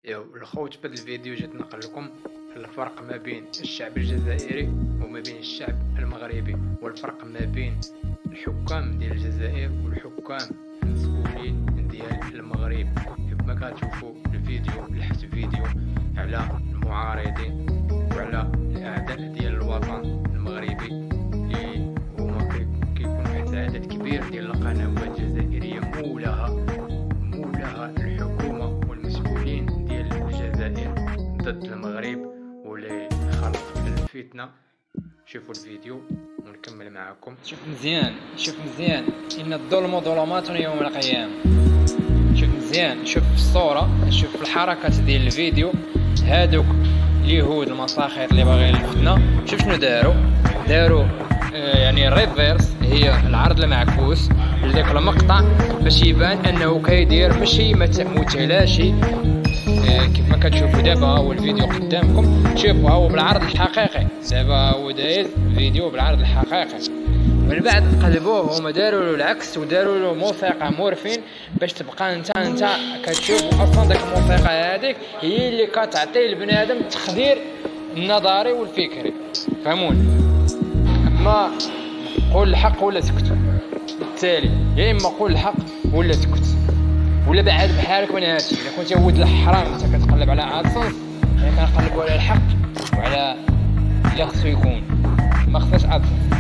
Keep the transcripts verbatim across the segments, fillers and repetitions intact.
يا الخوت، في هذا الفيديو جيت نقل لكم الفرق ما بين الشعب الجزائري وما بين الشعب المغربي، والفرق ما بين الحكام ديال الجزائر والحكام المسؤولين ديال المغرب. كما كتشوفوا الفيديو لحت فيديو على المعارضين وعلى الاعداء ديال الوطن المغربي اللي هما كيكون واحد العدد كبير ديال القنوات الجزائريه مولاها مولاها الحكومه والمسؤولين ديال الجزائر ضد المغرب واللي خلق الفتنه. شوفوا الفيديو ونكمل معكم. شوف مزيان، شوف مزيان، ان الظلم ظلمات يوم القيامه. شوف مزيان، شوف في الصوره، شوف الحركات ديال الفيديو. هادوك اليهود المساخر اللي باغيين الفتنه، شوف شنو داروا داروا آه يعني الريفيرس، هي العرض المعكوس لذاك المقطع باش يبان انه كيدير ماشي متلاشي. آه كيف ما كتشوفوا دابا هو الفيديو قدامكم، شوفوا هو بالعرض الحقيقي. دابا هو داير فيديو بالعرض الحقيقي، من بعد قلبوه هما داروا له العكس وداروا له موسيقى مورفين باش تبقى انت انت كتشوف. اصلا داك الموسيقى هذيك هي اللي كتعطي لبنادم التخدير النظري والفكري، فهموني؟ اما قول الحق ولا سكت، بالتالي يا اما قول الحق ولا سكت، ولا بعد بحالك من هادشي. الا كنت ولد الحرام انت كتقلب على ادسنس، انا كنقلبوا على الحق وعلى اللي خصو يكون، ما خصناش ادسنس.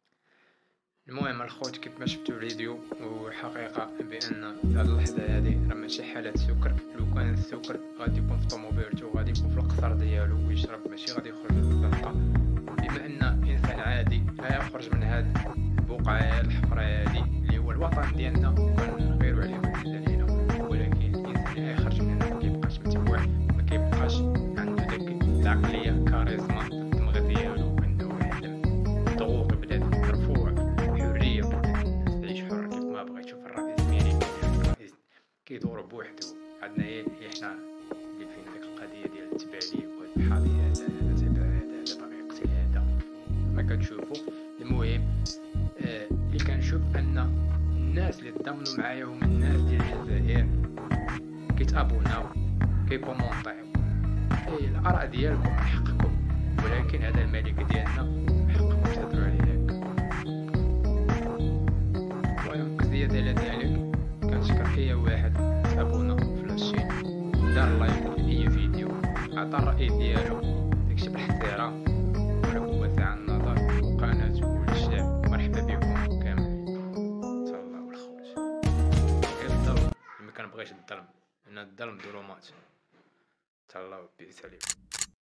المهم الخوت، كيف ما شفتوا الفيديو، وحقيقة بأن في هذه اللحظة هذه راه ماشي حالة سكر. لو كان السكر غادي يكون في طوموبيلتو، غادي يكون في القصر ديالو ويشرب، ماشي غادي يخرج للزنقة. بما أن إنسان عادي لا يخرج من هذه البقعة الحمراء هذه اللي هو الوطن ديالنا، كنغيروا عليه ونحل علينا، ولكن الإنسان اللي يخرج من هنا ما كيبقاش متبوع، ما كيبقاش عنده داك العقلية كاريزما في الدماغ ديالو، عنده واحد الضغوط وبدا مرفوع، حرية، الناس تعيش حر كيف ما بغا. يشوف الرئيس ميري الرئيس كيدور بوحدو. عندنا هي حنا اللي فينا ديك القضية ديال التبعية والحاضي، هذا هذا تبع هذا هذا باغي يقتل هذا، ما كتشوفوا. المهم آه اللي كنشوف ان الناس اللي تضامنوا معايا هما الناس ديال الجزائر، كيتابوناو كيكومونطيو. اي الاراء ديالكم من حقكم، ولكن هذا الملك ديالنا من حقكم تهضروا عليه هكا. المهم زيادة على ذلك كنشكر اي واحد تابونا في لاشين، دار لايك لاي فيديو، عطى الراي ديالو، داكشي بالاحترام والقوة تاع النظر، وقناته والشعب مرحبا بكم كاملين. تهلاو الخوت. غير الظلم اللي ما كنبغيش الظلم، لان الظلم ظلمات. تهلاو، بيس عليكم.